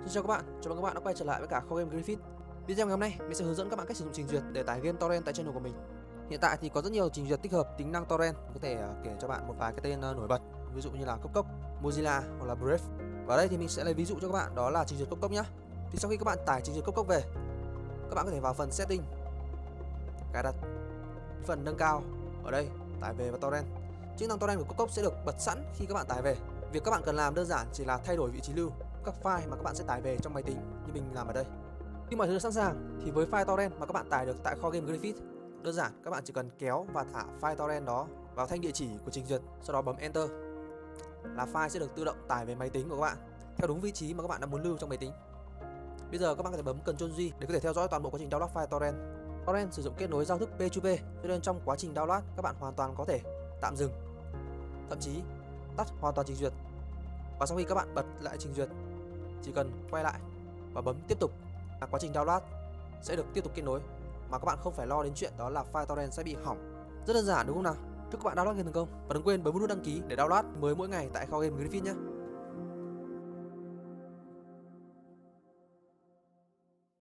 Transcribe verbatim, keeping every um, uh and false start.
Xin chào các bạn, chào mừng các bạn đã quay trở lại với cả kho game Griffith. Video ngày hôm nay mình sẽ hướng dẫn các bạn cách sử dụng trình duyệt để tải game torrent tại channel của mình. Hiện tại thì có rất nhiều trình duyệt tích hợp tính năng torrent, có thể uh, kể cho bạn một vài cái tên uh, nổi bật, ví dụ như là Cốc Cốc, Mozilla hoặc là Brave. Và ở đây thì mình sẽ lấy ví dụ cho các bạn, đó là trình duyệt Cốc Cốc nhé. Thì sau khi các bạn tải trình duyệt Cốc Cốc về, các bạn có thể vào phần setting, cài đặt, phần nâng cao ở đây, tải về và torrent. Chức năng torrent của Cốc Cốc sẽ được bật sẵn khi các bạn tải về. Việc các bạn cần làm đơn giản chỉ là thay đổi vị trí lưu các file mà các bạn sẽ tải về trong máy tính như mình làm ở đây. Khi mọi thứ sẵn sàng thì với file torrent mà các bạn tải được tại kho game Griffith, đơn giản các bạn chỉ cần kéo và thả file torrent đó vào thanh địa chỉ của trình duyệt, sau đó bấm enter là file sẽ được tự động tải về máy tính của các bạn theo đúng vị trí mà các bạn đã muốn lưu trong máy tính. Bây giờ các bạn có thể bấm Ctrl G để có thể theo dõi toàn bộ quá trình download file torrent. Torrent sử dụng kết nối giao thức P hai P, cho nên trong quá trình download các bạn hoàn toàn có thể tạm dừng, thậm chí tắt hoàn toàn trình duyệt. Và sau khi các bạn bật lại trình duyệt, chỉ cần quay lại và bấm tiếp tục là quá trình download sẽ được tiếp tục kết nối, mà các bạn không phải lo đến chuyện đó là file torrent sẽ bị hỏng. Rất đơn giản đúng không nào? Chúc các bạn download game thành công và đừng quên bấm nút đăng ký để download mới mỗi ngày tại kho game Griffith nhé.